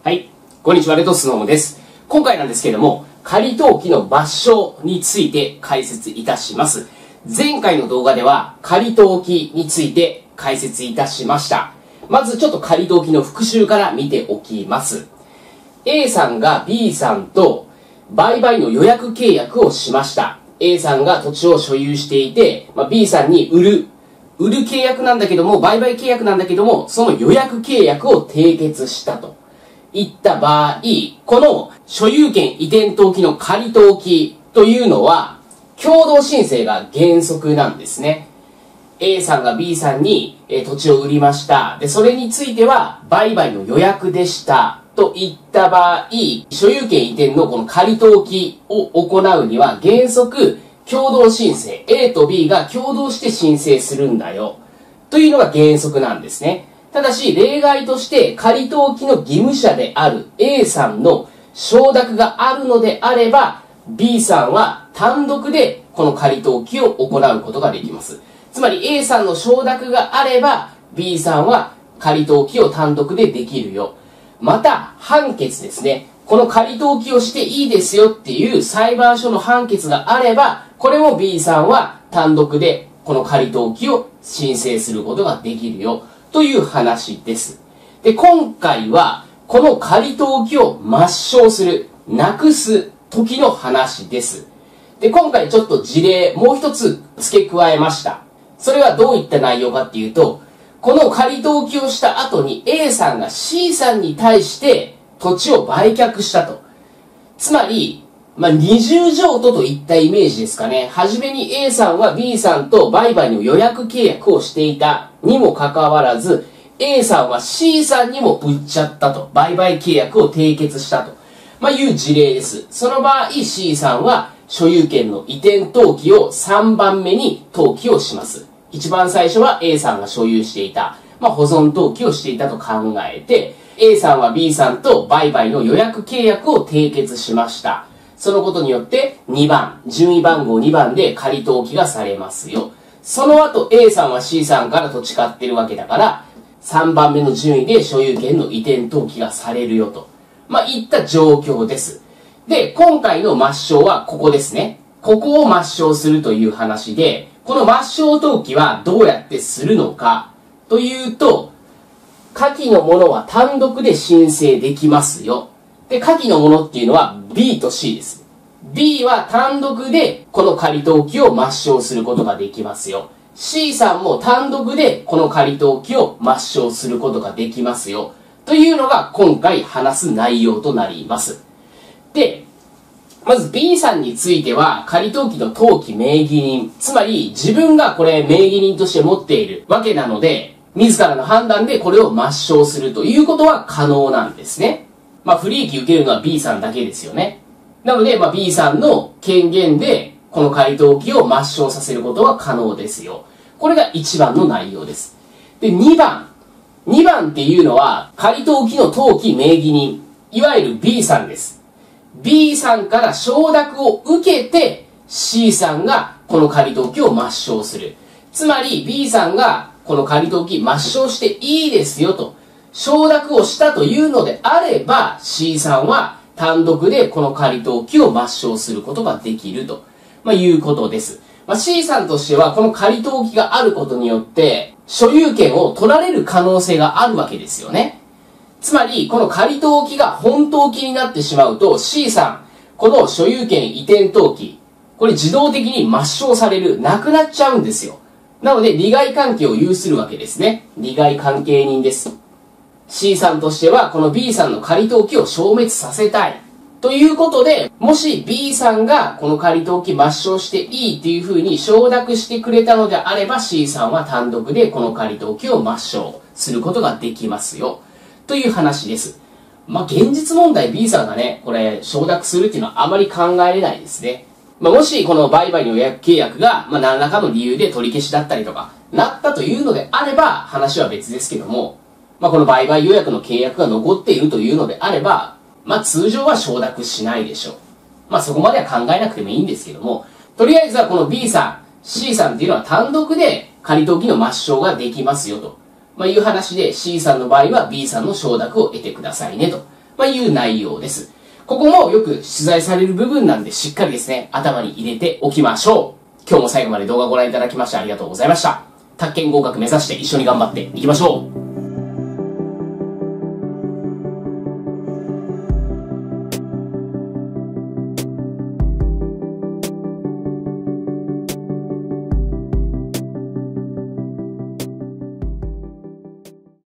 はい、こんにちは、レトスノームです。今回なんですけれども、仮登記の抹消について解説いたします。前回の動画では仮登記について解説いたしました。まずちょっと仮登記の復習から見ておきます。A さんが B さんと売買の予約契約をしました。A さんが土地を所有していて、B さんに売る契約なんだけども、売買契約なんだけども、その予約契約を締結したといった場合、この所有権移転登記の仮登記というのは、共同申請が原則なんですね。A さんが B さんに土地を売りました。で、それについては、売買の予約でした。といった場合、所有権移転のこの仮登記を行うには、原則、共同申請、A と B が共同して申請するんだよ。というのが原則なんですね。ただし、例外として仮登記の義務者である A さんの承諾があるのであれば、B さんは単独でこの仮登記を行うことができます。つまり A さんの承諾があれば、B さんは仮登記を単独でできるよ。また、判決ですね。この仮登記をしていいですよっていう裁判所の判決があれば、これも B さんは単独でこの仮登記を申請することができるよという話です。で、今回はこの仮登記を抹消する、なくす時の話です。で、今回ちょっと事例もう一つ付け加えました。それはどういった内容かっていうと、この仮登記をした後に A さんが C さんに対して土地を売却したと。つまり、二重譲渡といったイメージですかね。はじめに A さんは B さんと売買の予約契約をしていたにもかかわらず、A さんは C さんにも売っちゃったと。売買契約を締結したと。いう事例です。その場合 C さんは所有権の移転登記を3番目に登記をします。一番最初は A さんが所有していた。保存登記をしていたと考えて、A さんは B さんと売買の予約契約を締結しました。そのことによって2番、順位番号2番で仮登記がされますよ。その後 A さんは C さんから土地買ってるわけだから、3番目の順位で所有権の移転登記がされるよと。いった状況です。で、今回の抹消はここですね。ここを抹消するという話で、この抹消登記はどうやってするのかというと、下記のものは単独で申請できますよ。で、下記のものっていうのは B と C です。B は単独でこの仮登記を抹消することができますよ。C さんも単独でこの仮登記を抹消することができますよ。というのが今回話す内容となります。で、まず B さんについては仮登記の登記名義人、つまり自分がこれ名義人として持っているわけなので、自らの判断でこれを抹消するということは可能なんですね。不利益受けるのは B さんだけですよね。なので、B さんの権限でこの仮登記を抹消させることは可能ですよ。これが1番の内容です。で、2番っていうのは仮登記の登記名義人、いわゆる B さんです。B さんから承諾を受けて C さんがこの仮登記を抹消する。つまり B さんがこの仮登記抹消していいですよと承諾をしたというのであれば C さんは単独でこの仮登記を抹消することができると、いうことです。C さんとしてはこの仮登記があることによって所有権を取られる可能性があるわけですよね。つまりこの仮登記が本登記になってしまうと C さん、この所有権移転登記、これ自動的に抹消される、なくなっちゃうんですよ。なので利害関係を有するわけですね。利害関係人です。C さんとしてはこの B さんの仮登記を消滅させたい。ということで、もし B さんがこの仮登記抹消していいというふうに承諾してくれたのであれば C さんは単独でこの仮登記を抹消することができますよ。という話です。現実問題 B さんがね、これ承諾するっていうのはあまり考えれないですね。もしこの売買の予約契約が何らかの理由で取り消しだったりとかなったというのであれば話は別ですけども、この売買予約の契約が残っているというのであれば、通常は承諾しないでしょう。そこまでは考えなくてもいいんですけども、とりあえずはこの B さん、C さんっていうのは単独で仮登記の抹消ができますよと、いう話で C さんの場合は B さんの承諾を得てくださいねと、 いう内容です。ここもよく取材される部分なんで、しっかりですね、頭に入れておきましょう。今日も最後まで動画をご覧いただきましてありがとうございました。宅建合格目指して一緒に頑張っていきましょう。